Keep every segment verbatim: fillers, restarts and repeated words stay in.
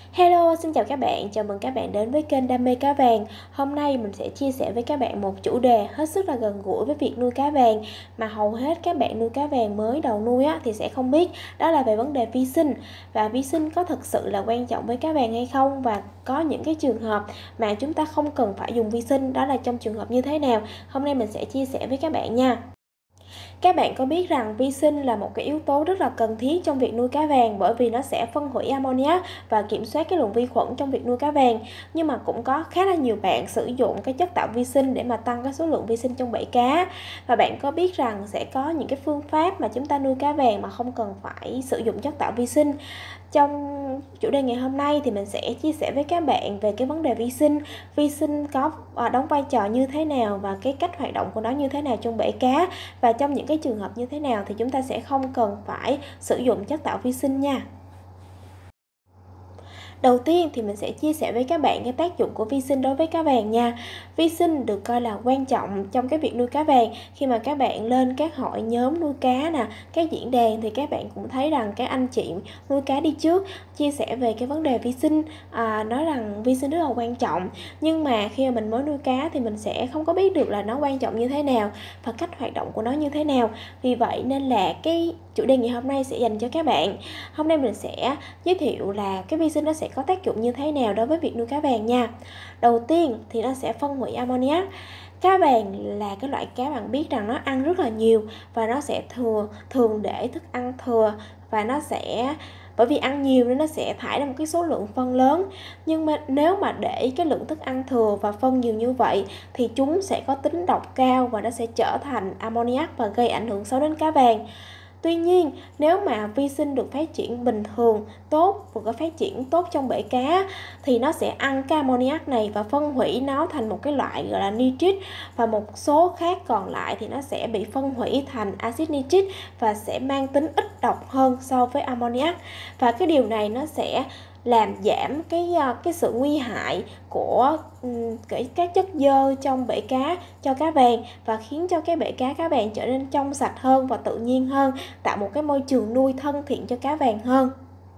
Hello, xin chào các bạn, chào mừng các bạn đến với kênh Đam mê cá vàng. Hôm nay mình sẽ chia sẻ với các bạn một chủ đề hết sức là gần gũi với việc nuôi cá vàng mà hầu hết các bạn nuôi cá vàng mới đầu nuôi á, thì sẽ không biết, đó là về vấn đề vi sinh. Và vi sinh có thực sự là quan trọng với cá vàng hay không, và có những cái trường hợp mà chúng ta không cần phải dùng vi sinh, đó là trong trường hợp như thế nào. Hôm nay mình sẽ chia sẻ với các bạn nha. Các bạn có biết rằng vi sinh là một cái yếu tố rất là cần thiết trong việc nuôi cá vàng, bởi vì nó sẽ phân hủy ammoniac và kiểm soát cái lượng vi khuẩn trong việc nuôi cá vàng. Nhưng mà cũng có khá là nhiều bạn sử dụng cái chất tạo vi sinh để mà tăng cái số lượng vi sinh trong bể cá. Và bạn có biết rằng sẽ có những cái phương pháp mà chúng ta nuôi cá vàng mà không cần phải sử dụng chất tạo vi sinh. Trong chủ đề ngày hôm nay thì mình sẽ chia sẻ với các bạn về cái vấn đề vi sinh. Vi sinh có đóng vai trò như thế nào và cái cách hoạt động của nó như thế nào trong bể cá, và trong những cái trường hợp như thế nào thì chúng ta sẽ không cần phải sử dụng chất tạo vi sinh nha. Đầu tiên thì mình sẽ chia sẻ với các bạn cái tác dụng của vi sinh đối với cá vàng nha. Vi sinh được coi là quan trọng trong cái việc nuôi cá vàng. Khi mà các bạn lên các hội nhóm nuôi cá nè, các diễn đàn thì các bạn cũng thấy rằng các anh chị nuôi cá đi trước chia sẻ về cái vấn đề vi sinh, à, nói rằng vi sinh rất là quan trọng. Nhưng mà khi mà mình mới nuôi cá thì mình sẽ không có biết được là nó quan trọng như thế nào và cách hoạt động của nó như thế nào. Vì vậy nên là cái chủ đề ngày hôm nay sẽ dành cho các bạn. Hôm nay mình sẽ giới thiệu là cái vi sinh nó sẽ có tác dụng như thế nào đối với việc nuôi cá vàng nha. Đầu tiên thì nó sẽ phân hủy ammoniac. Cá vàng là cái loại cá bạn biết rằng nó ăn rất là nhiều và nó sẽ thừa thường để thức ăn thừa, và nó sẽ bởi vì ăn nhiều nên nó sẽ thải ra một cái số lượng phân lớn. Nhưng mà nếu mà để cái lượng thức ăn thừa và phân nhiều như vậy thì chúng sẽ có tính độc cao và nó sẽ trở thành ammoniac và gây ảnh hưởng xấu đến cá vàng. Tuy nhiên, nếu mà vi sinh được phát triển bình thường, tốt và có phát triển tốt trong bể cá thì nó sẽ ăn cái ammoniac này và phân hủy nó thành một cái loại gọi là nitrit, và một số khác còn lại thì nó sẽ bị phân hủy thành axit nitric và sẽ mang tính ít độc hơn so với ammoniac. Và cái điều này nó sẽ làm giảm cái cái sự nguy hại của cái các chất xơ trong bể cá cho cá vàng, và khiến cho cái bể cá cá vàng trở nên trong sạch hơn và tự nhiên hơn, tạo một cái môi trường nuôi thân thiện cho cá vàng hơn.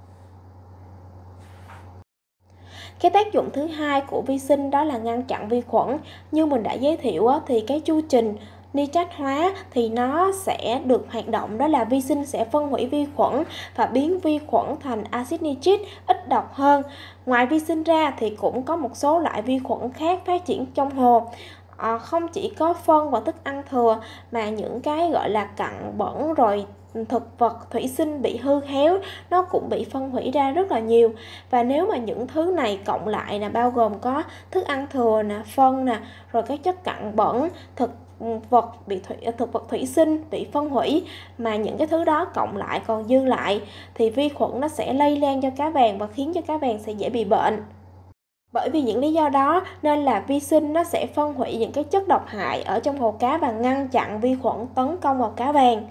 Cái tác dụng thứ hai của vi sinh đó là ngăn chặn vi khuẩn. Như mình đã giới thiệu thì cái chu trình nitrat hóa thì nó sẽ được hoạt động, đó là vi sinh sẽ phân hủy vi khuẩn và biến vi khuẩn thành axit nitric ít độc hơn. Ngoài vi sinh ra thì cũng có một số loại vi khuẩn khác phát triển trong hồ. À, không chỉ có phân và thức ăn thừa mà những cái gọi là cặn bẩn rồi thực vật thủy sinh bị hư héo nó cũng bị phân hủy ra rất là nhiều. Và nếu mà những thứ này cộng lại là bao gồm có thức ăn thừa nè, phân nè, rồi các chất cặn bẩn, thực vật bị thủy, thực vật thủy sinh bị phân hủy, mà những cái thứ đó cộng lại còn dư lại thì vi khuẩn nó sẽ lây lan cho cá vàng và khiến cho cá vàng sẽ dễ bị bệnh. Bởi vì những lý do đó nên là vi sinh nó sẽ phân hủy những cái chất độc hại ở trong hồ cá và ngăn chặn vi khuẩn tấn công vào cá vàng.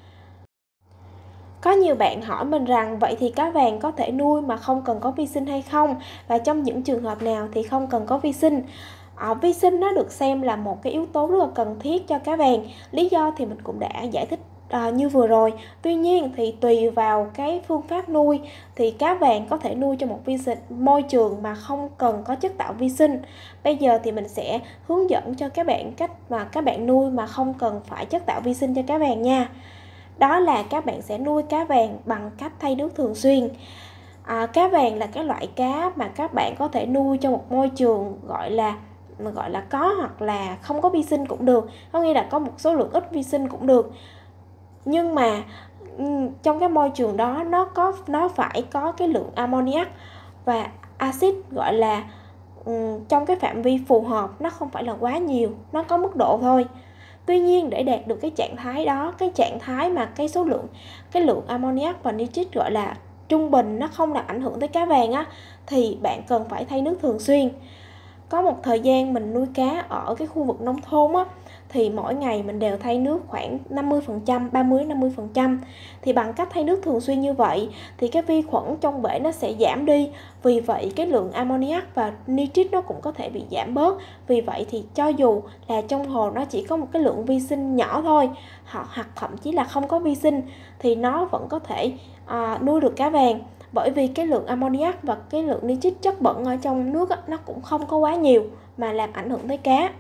Có nhiều bạn hỏi mình rằng vậy thì cá vàng có thể nuôi mà không cần có vi sinh hay không? Và trong những trường hợp nào thì không cần có vi sinh? À, vi sinh nó được xem là một cái yếu tố rất là cần thiết cho cá vàng. Lý do thì mình cũng đã giải thích à, như vừa rồi. Tuy nhiên thì tùy vào cái phương pháp nuôi thì cá vàng có thể nuôi trong một vi sinh, môi trường mà không cần có chất tạo vi sinh. Bây giờ thì mình sẽ hướng dẫn cho các bạn cách mà các bạn nuôi mà không cần phải chất tạo vi sinh cho cá vàng nha. Đó là các bạn sẽ nuôi cá vàng bằng cách thay nước thường xuyên. À, cá vàng là cái loại cá mà các bạn có thể nuôi trong một môi trường gọi là gọi là có hoặc là không có vi sinh cũng được, có nghĩa là có một số lượng ít vi sinh cũng được. Nhưng mà trong cái môi trường đó nó có nó phải có cái lượng ammoniac và axit gọi là um, trong cái phạm vi phù hợp, nó không phải là quá nhiều, nó có mức độ thôi. Tuy nhiên để đạt được cái trạng thái đó, cái trạng thái mà cái số lượng cái lượng ammoniac và nitrit gọi là trung bình, nó không làm ảnh hưởng tới cá vàng á, thì bạn cần phải thay nước thường xuyên. Có một thời gian mình nuôi cá ở cái khu vực nông thôn á, thì mỗi ngày mình đều thay nước khoảng năm mươi phần trăm, ba mươi đến năm mươi phần trăm. Thì bằng cách thay nước thường xuyên như vậy thì cái vi khuẩn trong bể nó sẽ giảm đi. Vì vậy cái lượng ammoniac và nitrit nó cũng có thể bị giảm bớt. Vì vậy thì cho dù là trong hồ nó chỉ có một cái lượng vi sinh nhỏ thôi, hoặc thậm chí là không có vi sinh, thì nó vẫn có thể à, nuôi được cá vàng. Bởi vì cái lượng ammoniac và cái lượng nitrit chất bẩn ở trong nước á, nó cũng không có quá nhiều mà làm ảnh hưởng tới cá.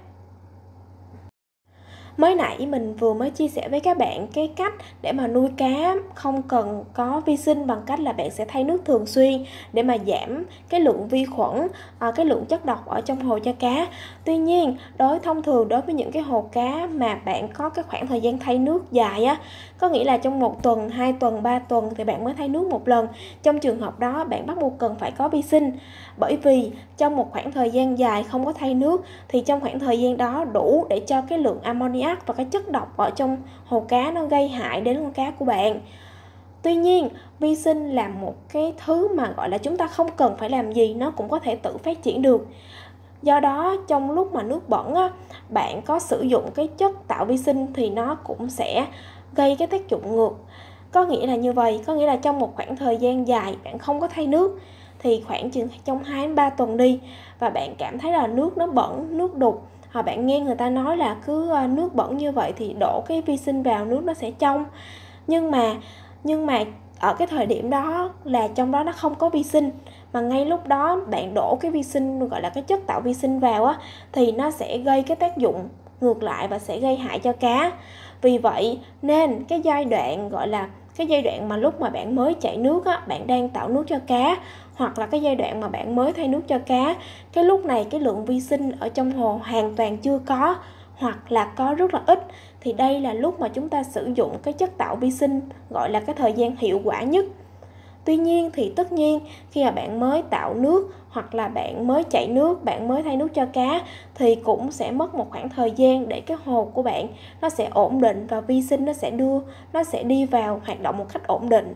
Mới nãy mình vừa mới chia sẻ với các bạn cái cách để mà nuôi cá không cần có vi sinh bằng cách là bạn sẽ thay nước thường xuyên để mà giảm cái lượng vi khuẩn, à, cái lượng chất độc ở trong hồ cho cá. Tuy nhiên, đối thông thường đối với những cái hồ cá mà bạn có cái khoảng thời gian thay nước dài á, có nghĩa là trong một tuần, hai tuần, ba tuần thì bạn mới thay nước một lần. Trong trường hợp đó, bạn bắt buộc cần phải có vi sinh. Bởi vì trong một khoảng thời gian dài không có thay nước thì trong khoảng thời gian đó đủ để cho cái lượng ammoniac và cái chất độc ở trong hồ cá nó gây hại đến con cá của bạn. Tuy nhiên, vi sinh là một cái thứ mà gọi là chúng ta không cần phải làm gì, nó cũng có thể tự phát triển được. Do đó, trong lúc mà nước bẩn á, bạn có sử dụng cái chất tạo vi sinh thì nó cũng sẽ gây cái tác dụng ngược. Có nghĩa là như vậy, có nghĩa là trong một khoảng thời gian dài bạn không có thay nước thì khoảng chừng trong hai đến ba tuần đi và bạn cảm thấy là nước nó bẩn, nước đục, hoặc bạn nghe người ta nói là cứ nước bẩn như vậy thì đổ cái vi sinh vào nước nó sẽ trong. Nhưng mà nhưng mà ở cái thời điểm đó là trong đó nó không có vi sinh, mà ngay lúc đó bạn đổ cái vi sinh gọi là cái chất tạo vi sinh vào á thì nó sẽ gây cái tác dụng ngược lại và sẽ gây hại cho cá. Vì vậy nên cái giai đoạn gọi là cái giai đoạn mà lúc mà bạn mới chạy nước á, bạn đang tạo nước cho cá, hoặc là cái giai đoạn mà bạn mới thay nước cho cá, cái lúc này cái lượng vi sinh ở trong hồ hoàn toàn chưa có hoặc là có rất là ít, thì đây là lúc mà chúng ta sử dụng cái chất tạo vi sinh gọi là cái thời gian hiệu quả nhất. Tuy nhiên thì tất nhiên khi mà bạn mới tạo nước hoặc là bạn mới chạy nước, bạn mới thay nước cho cá thì cũng sẽ mất một khoảng thời gian để cái hồ của bạn nó sẽ ổn định và vi sinh nó sẽ đưa nó sẽ đi vào hoạt động một cách ổn định.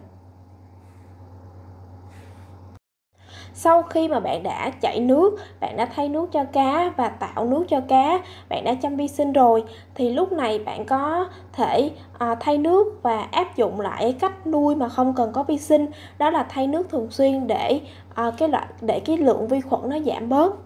Sau khi mà bạn đã chạy nước, bạn đã thay nước cho cá và tạo nước cho cá, bạn đã chăm vi sinh rồi, thì lúc này bạn có thể à, thay nước và áp dụng lại cách nuôi mà không cần có vi sinh, đó là thay nước thường xuyên để à, cái loại để cái lượng vi khuẩn nó giảm bớt.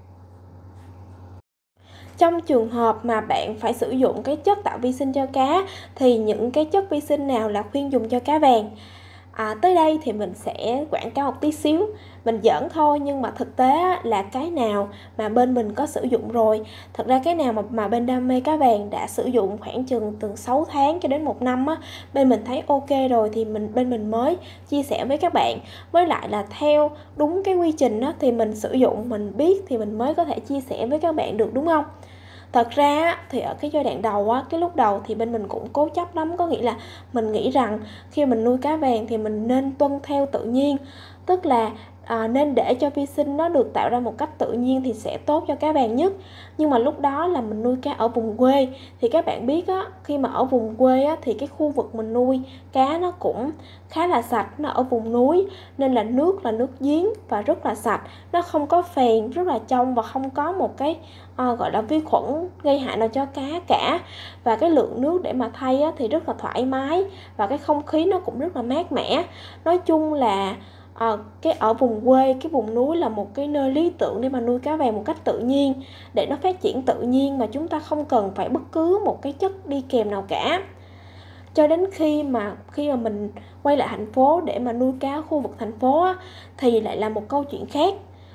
Trong trường hợp mà bạn phải sử dụng cái chất tạo vi sinh cho cá thì những cái chất vi sinh nào là khuyên dùng cho cá vàng? À, tới đây thì mình sẽ quảng cáo một tí xíu, mình giỡn thôi nhưng mà thực tế là cái nào mà bên mình có sử dụng rồi. Thật ra cái nào mà, mà bên Đam mê Cá Vàng đã sử dụng khoảng chừng từ sáu tháng cho đến một năm á, bên mình thấy ok rồi thì mình bên mình mới chia sẻ với các bạn. Với lại là theo đúng cái quy trình á, thì mình sử dụng, mình biết thì mình mới có thể chia sẻ với các bạn được, đúng không? Thật ra thì ở cái giai đoạn đầu á, cái lúc đầu thì bên mình cũng cố chấp lắm, có nghĩa là mình nghĩ rằng khi mình nuôi cá vàng thì mình nên tuân theo tự nhiên, tức là à, nên để cho vi sinh nó được tạo ra một cách tự nhiên thì sẽ tốt cho cá vàng nhất. Nhưng mà lúc đó là mình nuôi cá ở vùng quê thì các bạn biết á, khi mà ở vùng quê á, thì cái khu vực mình nuôi cá nó cũng khá là sạch, nó ở vùng núi nên là nước là nước giếng và rất là sạch, nó không có phèn, rất là trong và không có một cái à, gọi là vi khuẩn gây hại nào cho cá cả. Và cái lượng nước để mà thay á, thì rất là thoải mái và cái không khí nó cũng rất là mát mẻ. Nói chung là À, cái ở vùng quê, cái vùng núi là một cái nơi lý tưởng để mà nuôi cá vàng một cách tự nhiên, để nó phát triển tự nhiên mà chúng ta không cần phải bất cứ một cái chất đi kèm nào cả. Cho đến khi mà khi mà mình quay lại thành phố để mà nuôi cá ở khu vực thành phố á, thì lại là một câu chuyện khác.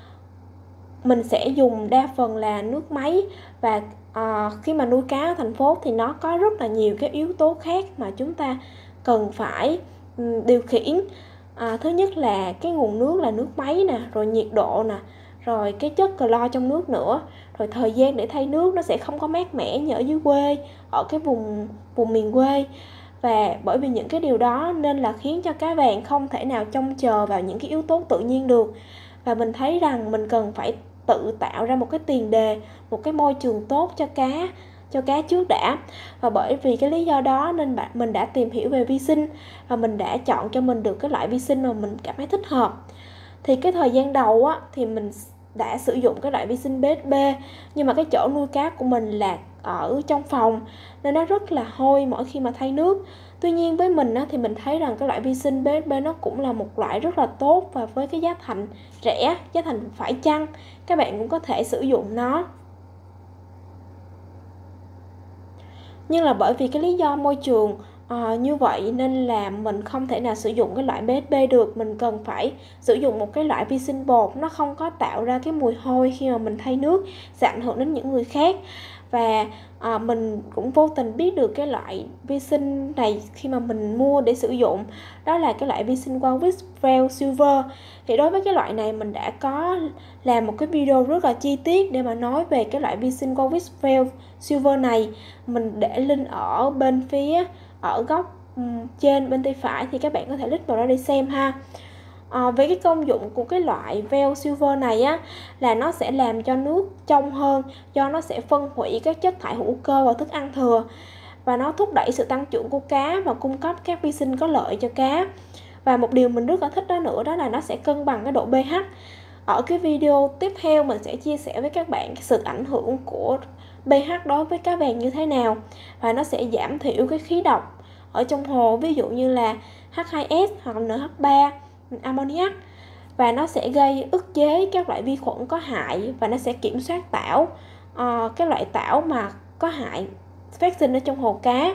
Mình sẽ dùng đa phần là nước máy và à, khi mà nuôi cá ở thành phố thì nó có rất là nhiều cái yếu tố khác mà chúng ta cần phải um, điều khiển. À, thứ nhất là cái nguồn nước là nước máy nè, rồi nhiệt độ nè, rồi cái chất clo trong nước nữa, rồi thời gian để thay nước nó sẽ không có mát mẻ như ở dưới quê, ở cái vùng vùng miền quê. Và bởi vì những cái điều đó nên là khiến cho cá vàng không thể nào trông chờ vào những cái yếu tố tự nhiên được. Và mình thấy rằng mình cần phải tự tạo ra một cái tiền đề, một cái môi trường tốt cho cá cho cá trước đã. Và bởi vì cái lý do đó nên bạn mình đã tìm hiểu về vi sinh và mình đã chọn cho mình được cái loại vi sinh mà mình cảm thấy thích hợp. Thì cái thời gian đầu á thì mình đã sử dụng cái loại vi sinh bê ét bê, nhưng mà cái chỗ nuôi cá của mình là ở trong phòng nên nó rất là hôi mỗi khi mà thay nước. Tuy nhiên với mình á, thì mình thấy rằng cái loại vi sinh bê ét bê nó cũng là một loại rất là tốt, và với cái giá thành rẻ, giá thành phải chăng, các bạn cũng có thể sử dụng nó. Nhưng là bởi vì cái lý do môi trường Ờ, như vậy nên là mình không thể nào sử dụng cái loại bê ét bê được, mình cần phải sử dụng một cái loại vi sinh bột nó không có tạo ra cái mùi hôi khi mà mình thay nước, sẽ ảnh hưởng đến những người khác. Và à, mình cũng vô tình biết được cái loại vi sinh này khi mà mình mua để sử dụng, đó là cái loại vi sinh Warwick Veil Silver. Thì đối với cái loại này mình đã có làm một cái video rất là chi tiết để mà nói về cái loại vi sinh Warwick Veil Silver này. Mình để link ở bên phía ở góc trên bên tay phải thì các bạn có thể click vào đó để xem ha. À, về cái công dụng của cái loại Veil Silver này á, là nó sẽ làm cho nước trong hơn, do nó sẽ phân hủy các chất thải hữu cơ và thức ăn thừa, và nó thúc đẩy sự tăng trưởng của cá và cung cấp các vi sinh có lợi cho cá. Và một điều mình rất là thích đó nữa, đó là nó sẽ cân bằng cái độ pH. Ở cái video tiếp theo mình sẽ chia sẻ với các bạn sự ảnh hưởng của pH đối với cá vàng như thế nào, và nó sẽ giảm thiểu cái khí độc ở trong hồ, ví dụ như là H hai S hoặc N H ba, ammoniac, và nó sẽ gây ức chế các loại vi khuẩn có hại, và nó sẽ kiểm soát tảo, uh, các loại tảo mà có hại phát sinh ở trong hồ cá.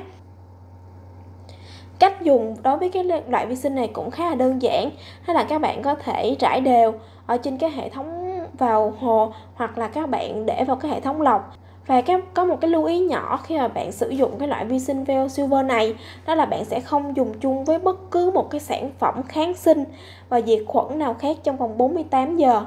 Cách dùng đối với cái loại vi sinh này cũng khá là đơn giản, đó là các bạn có thể rải đều ở trên cái hệ thống vào hồ, hoặc là các bạn để vào cái hệ thống lọc. Và có một cái lưu ý nhỏ khi mà bạn sử dụng cái loại vi sinh Veil Silver này, đó là bạn sẽ không dùng chung với bất cứ một cái sản phẩm kháng sinh và diệt khuẩn nào khác trong vòng bốn mươi tám giờ.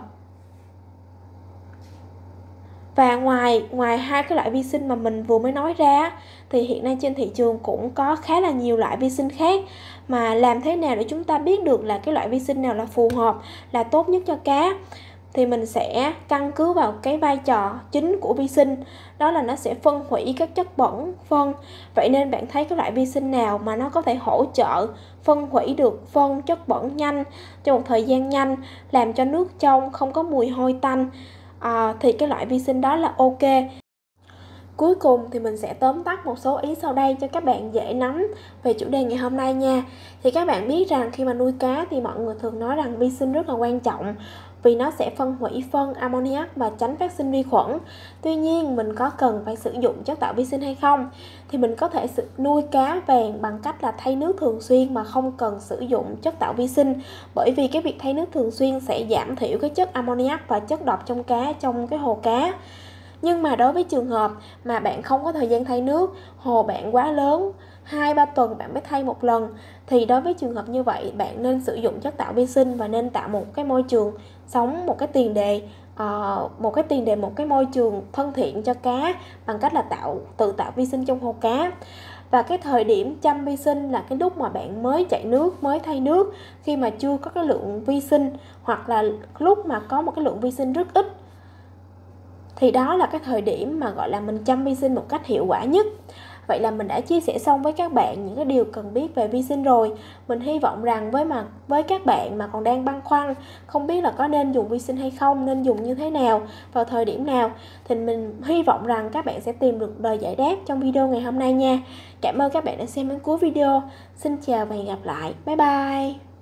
Và ngoài ngoài hai cái loại vi sinh mà mình vừa mới nói ra, thì hiện nay trên thị trường cũng có khá là nhiều loại vi sinh khác. Mà làm thế nào để chúng ta biết được là cái loại vi sinh nào là phù hợp, là tốt nhất cho cá, thì mình sẽ căn cứ vào cái vai trò chính của vi sinh, đó là nó sẽ phân hủy các chất bẩn phân. Vậy nên bạn thấy cái loại vi sinh nào mà nó có thể hỗ trợ phân hủy được phân chất bẩn nhanh trong một thời gian nhanh, làm cho nước trong không có mùi hôi tanh, à, thì cái loại vi sinh đó là ok. Cuối cùng thì mình sẽ tóm tắt một số ý sau đây cho các bạn dễ nắm về chủ đề ngày hôm nay nha. Thì các bạn biết rằng khi mà nuôi cá thì mọi người thường nói rằng vi sinh rất là quan trọng, vì nó sẽ phân hủy phân ammoniac và tránh phát sinh vi khuẩn. Tuy nhiên mình có cần phải sử dụng chất tạo vi sinh hay không? Thì mình có thể nuôi cá vàng bằng cách là thay nước thường xuyên mà không cần sử dụng chất tạo vi sinh. Bởi vì cái việc thay nước thường xuyên sẽ giảm thiểu cái chất ammoniac và chất độc trong cá trong cái hồ cá. Nhưng mà đối với trường hợp mà bạn không có thời gian thay nước, hồ bạn quá lớn, hai ba tuần bạn mới thay một lần, thì đối với trường hợp như vậy bạn nên sử dụng chất tạo vi sinh và nên tạo một cái môi trường sống, một cái tiền đề uh, một cái tiền đề một cái môi trường thân thiện cho cá bằng cách là tạo tự tạo vi sinh trong hồ cá. Và cái thời điểm chăm vi sinh là cái lúc mà bạn mới chạy nước, mới thay nước, khi mà chưa có cái lượng vi sinh, hoặc là lúc mà có một cái lượng vi sinh rất ít, thì đó là cái thời điểm mà gọi là mình chăm vi sinh một cách hiệu quả nhất. Vậy là mình đã chia sẻ xong với các bạn những cái điều cần biết về vi sinh rồi. Mình hy vọng rằng với mà với các bạn mà còn đang băn khoăn không biết là có nên dùng vi sinh hay không, nên dùng như thế nào, vào thời điểm nào, thì mình hy vọng rằng các bạn sẽ tìm được lời giải đáp trong video ngày hôm nay nha. Cảm ơn các bạn đã xem đến cuối video. Xin chào và hẹn gặp lại. Bye bye.